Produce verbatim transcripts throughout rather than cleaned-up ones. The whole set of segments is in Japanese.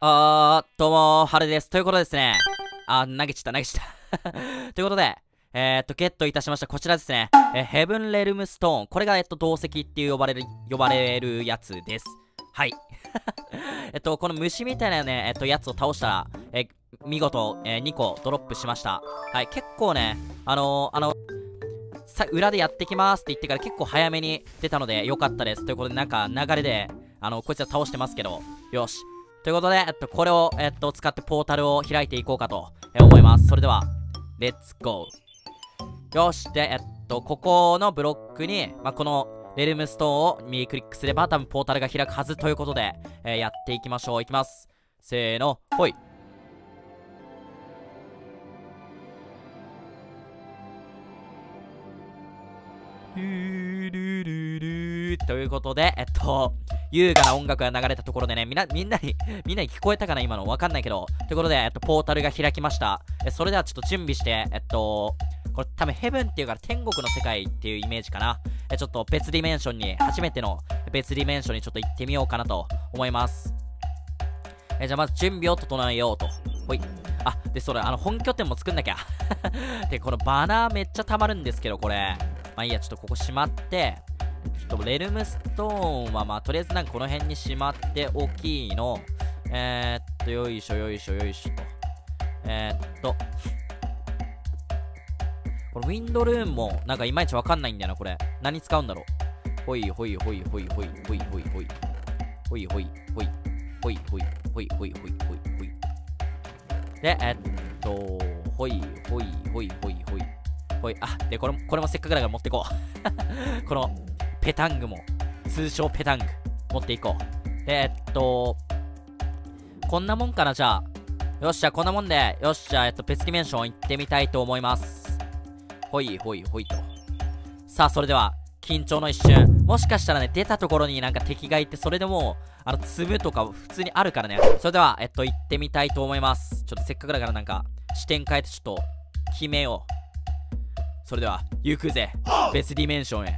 あー、どうもー、はるです。ということですね。あー、投げちゃった、投げちゃった。ということで、えーっと、ゲットいたしました。こちらですね。えー、ヘブンレルムストーン。これが、えっと、宝石っていう呼ばれる、呼ばれるやつです。はい。えっと、この虫みたいなね、えっと、やつを倒したら、えー、見事、えー、にこドロップしました。はい、結構ね、あのー、あの、さ、裏でやってきますって言ってから結構早めに出たので良かったです。ということで、なんか流れで、あの、こいつは倒してますけど、よし。ということで、えっと、これを、えっと、使ってポータルを開いていこうかと、えー、思います。それでは、レッツゴー。よし。で、えっと、ここのブロックに、まあ、この、レルムストーンを右クリックすれば、多分ポータルが開くはずということで、えー、やっていきましょう。いきます。せーの、ほい。ルールルルーということで、えっと、優雅な音楽が流れたところでね、みんな、みんなに、みんなに聞こえたかな今のわかんないけど。ということで、えっと、ポータルが開きました。え、それではちょっと準備して、えっと、これ多分ヘブンっていうから天国の世界っていうイメージかな。え、ちょっと別ディメンションに、初めての別ディメンションにちょっと行ってみようかなと思います。え、じゃあまず準備を整えようと。ほい。あ、で、それ、あの、本拠点も作んなきゃ。で、このバナーめっちゃ溜まるんですけど、これ。まあいいや、ちょっとここしまって、ちょっとレルムストーンはまあとりあえずなんかこの辺にしまっておきの、えー、っと、よいしょよいしょよいしょと。えー、っと、これウィンドルーンもなんかいまいちわかんないんだよな、これ。何使うんだろう。ほいほいほいほいほいほいほいほい。ほいほいほいほいほいほいほいほいほいほい。で、えっと、ほいほいほいほいほい。ほい、あ、で、これも、これもせっかくだから持っていこう。この、ペタングも、通称ペタング、持っていこう。で、えっと、こんなもんかな、じゃあ。よっしゃ、こんなもんで、よっしゃ、えっと、別ディメンション行ってみたいと思います。ほいほいほいと。さあ、それでは、緊張の一瞬。もしかしたらね、出たところになんか敵がいて、それでもう、あの、粒とか普通にあるからね。それでは、えっと、行ってみたいと思います。ちょっとせっかくだからなんか、視点変えてちょっと、決めよう。それでは、行くぜ。別ディメンションへ。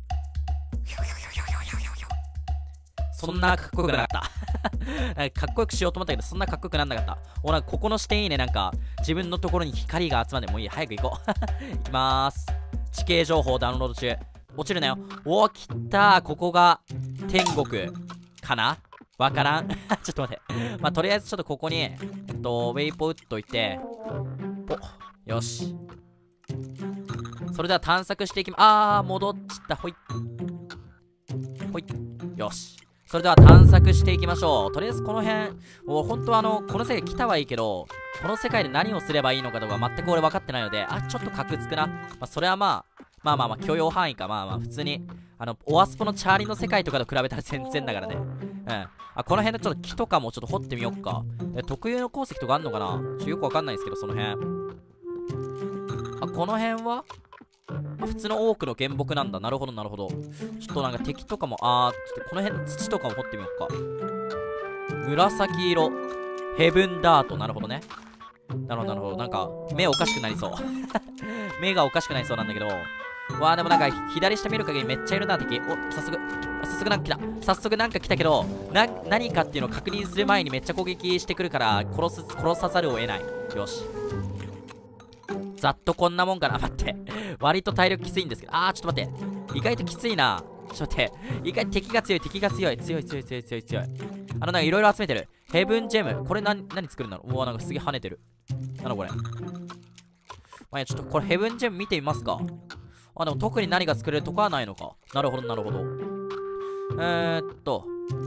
そんなかっこよくなかったなんかかっこよくしようと思ったけど、そんなかっこよくなんなかった。お、なんかここの視点いいね。なんか、自分のところに光が集まって、もういい。早く行こう。行きまーす。地形情報ダウンロード中。落ちるなよ。おー、来たー。ここが、天国、かなわからん。ちょっと待って。まあ、とりあえずちょっとここに、えっと、ウェイポ打っといて、ぽ、よし。それでは探索していきま、あー、戻っちった。ほい。ほい。よし。それでは探索していきましょう。とりあえずこの辺、もう本当はあの、この世界来たはいいけど、この世界で何をすればいいのかとか全く俺分かってないので、あ、ちょっとカクつくな。まあ、それはまあ、まあまあまあ、許容範囲か。まあまあ、普通に、あの、オアスポのチャーリーの世界とかと比べたら全然だからね。うん。あ、この辺のちょっと木とかもちょっと掘ってみよっか。え、特有の鉱石とかあんのかなちょ、よくわかんないんですけど、その辺。あ、この辺はあ、普通の多くの原木なんだ。なるほど、なるほど。ちょっとなんか敵とかも、あー、ちょっとこの辺の土とかも掘ってみようか。紫色。ヘブンダート。なるほどね。なるほど、なるほど。なんか、目おかしくなりそう。目がおかしくなりそうなんだけど。わー、でもなんか、左下見る限りめっちゃいるな、敵。お、早速。早速なんか来た。早速なんか来たけど、な、何かっていうのを確認する前にめっちゃ攻撃してくるから、殺す、殺さざるを得ない。よし。ざっとこんなもんかな。待って。割と体力きついんですけど。あー、ちょっと待って。意外ときついな。ちょっと待って。意外と敵が強い、敵が強い。強い強い強い強い強い。あの、なんかいろいろ集めてる。ヘブンジェム。これ何、何作るんだろう。うわ、なんかすげえ跳ねてる。なのこれ。まあ、いや、ちょっとこれヘブンジェム見てみますか。あ、でも特に何が作れるとかはないのか。なるほど、なるほど。えーっと。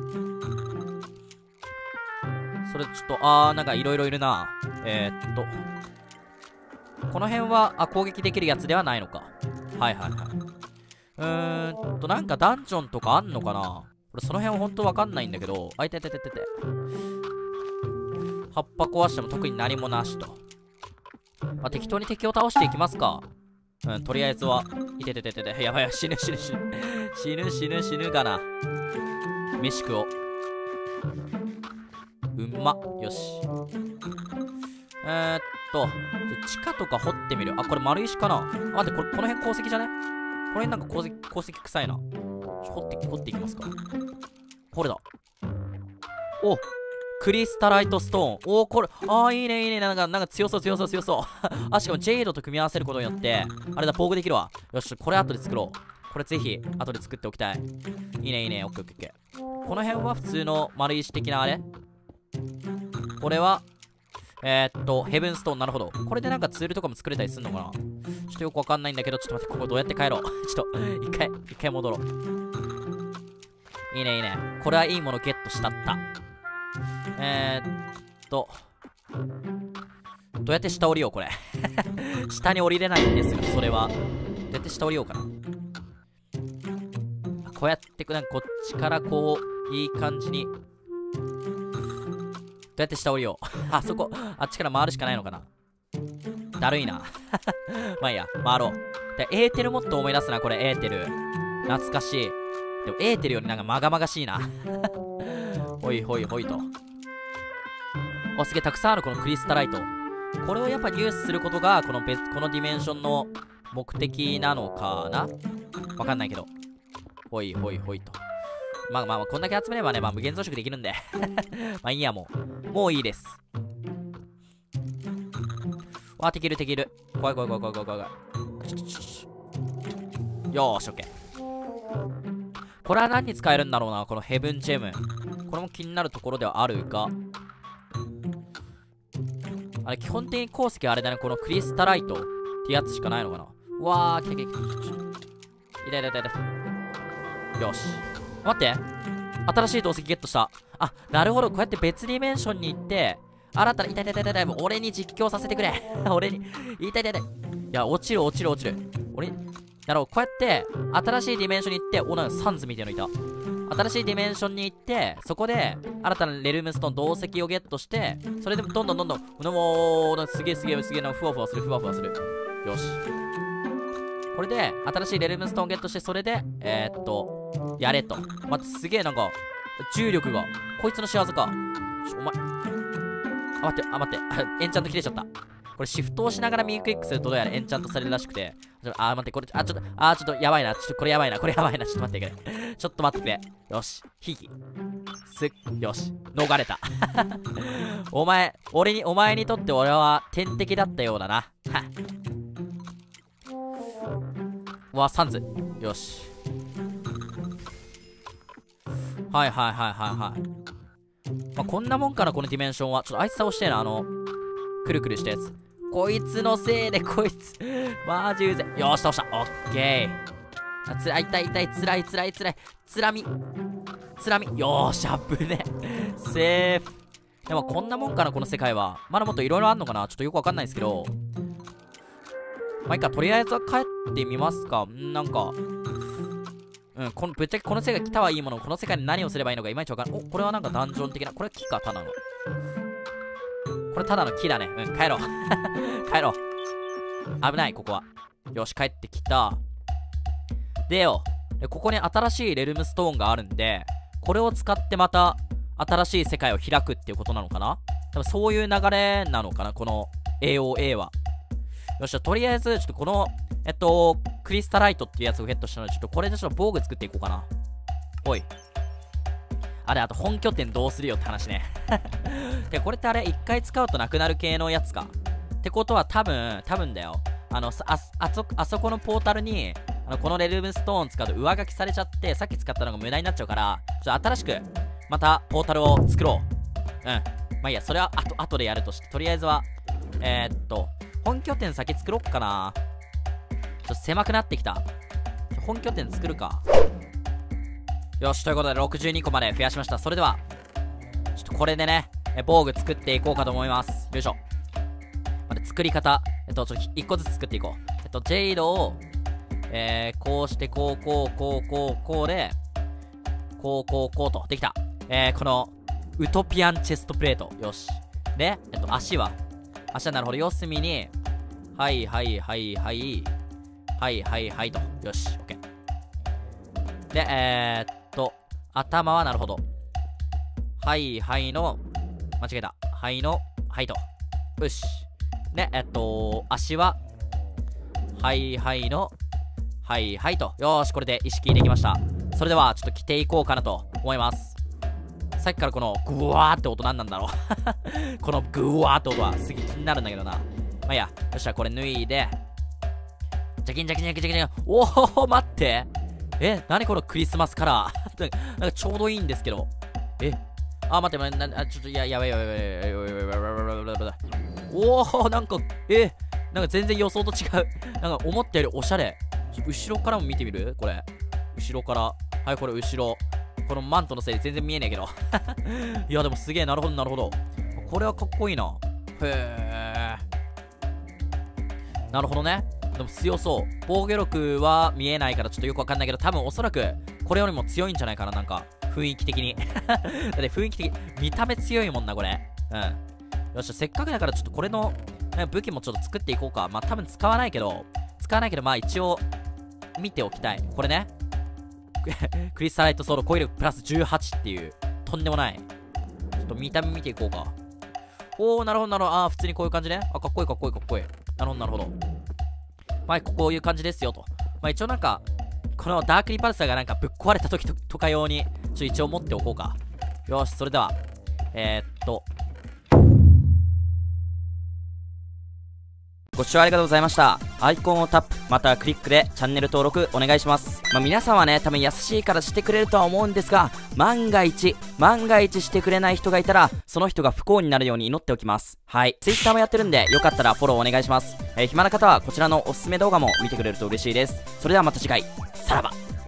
それちょっと、あー、なんかいろいろいるな。えーっと。この辺は、あ、攻撃できるやつではないのか。はいはいはい。うーんと、なんかダンジョンとかあんのかな。これその辺はほんとわかんないんだけど。あ、いててててて。葉っぱ壊しても特に何もなしと。まあ、適当に敵を倒していきますか。うん、とりあえずは。いててててて。やばいや、死ぬ死ぬ死ぬ。死ぬ死ぬ死ぬがな。飯食おう。うんま。よし。えーっと、地下とか掘ってみる。あ、これ丸石かな。あ、待って、これ、この辺鉱石じゃね。この辺なんか鉱石、鉱石臭いな。掘って、掘っていきますか。これだ。お、 クリスタライトストーン。おー、これ、あー、いいね、いいね。なんか、なんか強そう、強そう、強そう。あ、しかもジェイドと組み合わせることによって、あれだ、防具できるわ。よし、これ後で作ろう。これぜひ、後で作っておきたい。いいね、いいね。オッケーオッケーオッケー。この辺は普通の丸石的なあれ？これは、えー、っと、ヘブンストーン。なるほど。これでなんかツールとかも作れたりするのかな？ちょっとよくわかんないんだけど、ちょっと待って、ここどうやって帰ろう。ちょっと、一回、一回戻ろう。いいね、いいね。これはいいものゲットしたった。えー、っと、どうやって下降りよう、これ。下に降りれないんですよ、それは。どうやって下降りようかな。こうやって、なんかこっちからこう、いい感じに。どうやって下降りよう。あそこ、あっちから回るしかないのかな。だるいな。まあいいや、回ろう。で、エーテルもっと思い出すな、これ、エーテル。懐かしい。でも、エーテルよりなんかまがまがしいな。ほいほいほいと。お、すげえ、たくさんあるこのクリスタライト。これをやっぱ入手することが、この別、このディメンションの目的なのかな？わかんないけど。ほいほいほいと。まあまあまあ、こんだけ集めればね、まあ無限増殖できるんで。まあいいや、もう。もういいです。わあ、できるできる。怖い怖い怖い怖い怖い怖い。よーし、オッケー。これは何に使えるんだろうな、このヘブンジェム。これも気になるところではあるが。あれ、基本的に鉱石はあれだね、このクリスタライトってやつしかないのかな。うわー、来た来た来た。痛い痛い痛い痛い。よし。待って。新しい鉱石ゲットした。あ、なるほど。こうやって別ディメンションに行って、新たな、痛い痛い痛い痛い。もう俺に実況させてくれ。俺に、痛い痛い痛い痛い。いや、落ちる落ちる落ちる。俺に、なるほど。こうやって、新しいディメンションに行って、お、なんかサンズみたいなのいた。新しいディメンションに行って、そこで、新たなレルムストーン、銅石をゲットして、それでもどんどんどんどん、もう、すげえすげえすげえな、ふわふわする、ふわふわする。よし。これで、新しいレルムストーンゲットして、それで、えー、っと、やれと。待って、すげえなんか、重力が、こいつの仕業か。ちょ、お前、あ、待って、あ、待って、エンチャント切れちゃった。これシフトをしながら右クリックするとどうやらエンチャントされるらしくて。ちょあー待って、これ、あ、ちょっと、あーちょっとやばいな。ちょっとこれやばいな。これやばいな。ちょっと待ってくれ。ちょっと待ってくれ。よし。ひき。す、よし。逃れた。お前、俺に、お前にとって俺は天敵だったようだな。はっ。うわ、サンズ。よし。はいはいはいはいはい。まあ、こんなもんかな、このディメンションは。ちょっとあいつ倒してえな、あの、くるくるしたやつ。こいつのせいでこいつマジうぜ。よーし倒した。オッケー。あ、つらい痛い痛いつらいつらいつらいつらみつらみ。よーし、あぶね。セーフ。でもこんなもんかな、この世界は。まだもっといろいろあんのかな、ちょっとよくわかんないですけど。まあいいか、とりあえずは帰ってみますか。んなんかうん、このぶっちゃけこの世界来たはいいもの、この世界に何をすればいいのかいまいちわかんない。お、これはなんかダンジョン的な。これ木か、ただの。これただの木だね。うん、帰ろう。帰ろう。危ない、ここは。よし、帰ってきた。でよ、でここに新しいレルムストーンがあるんで、これを使ってまた新しい世界を開くっていうことなのかな。多分そういう流れなのかな、この エーオーエー は。よっしゃ、とりあえず、ちょっとこの、えっと、クリスタライトっていうやつをゲットしたので、ちょっとこれでちょっと防具作っていこうかな。ほい。あれ、あと本拠点どうするよって話ね。で、これってあれ、一回使うとなくなる系のやつか。ってことは多分、多分だよ。あの、あ、あそ、あそこのポータルに、あの、このレルムストーン使うと上書きされちゃって、さっき使ったのが無駄になっちゃうから、ちょっと新しく、またポータルを作ろう。うん。まあいいや、それは後、後でやるとして、とりあえずは、えー、っと、本拠点先作ろっかな。ちょっと狭くなってきた。本拠点作るか。よし、ということでろくじゅうにこまで増やしました。それでは、ちょっとこれでね、え防具作っていこうかと思います。よいしょ。まず作り方、えっと、ちょっといっこずつ作っていこう。えっと、ジェイドを、えー、こうして、こう、こう、こう、こう、こうで、こう、こう、こうと、できた。えー、この、ウトピアンチェストプレート。よし。で、えっと、足は、足はなるほど、四隅に、はいはいはいはい、はいはいはいと。よし、オッケー。で、えー、っと、頭はなるほど。はいはいの、間違えた。はいの、はいと。よし。で、えっと、足は、はいはいの、はいはいと。よーし、これで意識できました。それでは、ちょっと着ていこうかなと思います。 さっきからこのグワーって音なんなんだろうこのグワーって音はすげえ気になるんだけどな。まあいいや。よっしゃ、これ脱いで。ジャキンジャキンジャキンジャキン。おお、待って。え、なにこのクリスマスカラーなんかちょうどいいんですけど。え、あ、待って、待って、なちょっと、いや、やばいやばいやばいやばいやばいやばいやばい。おお、なんか、え、なんか全然予想と違う。なんか思ったよりおしゃれ。後ろからも見てみるこれ。後ろから。はい、これ後ろ。このマントのせいで全然見えねえけど。いや、でもすげえ、なるほど、なるほど。これはかっこいいな。へえ。なるほどね。でも強そう。防御力は見えないからちょっとよくわかんないけど、多分おそらくこれよりも強いんじゃないかな、なんか。雰囲気的に。だって雰囲気的、見た目強いもんな、これ。うん。よっしゃ、せっかくだからちょっとこれの武器もちょっと作っていこうか。まあ多分使わないけど、使わないけど、まあ一応、見ておきたい。これね。クリスタライトソード、攻撃力プラスじゅうはちっていう、とんでもない。ちょっと見た目見ていこうか。おー、なるほど、なるほど。あー、普通にこういう感じね。あ、かっこいい、かっこいい、かっこいい。なるほど、なるほど。まあ、こういう感じですよと。まあ一応なんか、このダークリパルサーがなんかぶっ壊れた時ととか用に、ちょ一応持っておこうか。よし、それでは、えー、っと、ご視聴ありがとうございました。アイコンをタップ、またはクリックでチャンネル登録お願いします。まあ、皆さんはね、多分優しいからしてくれるとは思うんですが、万が一、万が一してくれない人がいたら、その人が不幸になるように祈っておきます。はい。Twitter もやってるんで、よかったらフォローお願いします。えー、暇な方はこちらのおすすめ動画も見てくれると嬉しいです。それではまた次回、さらば。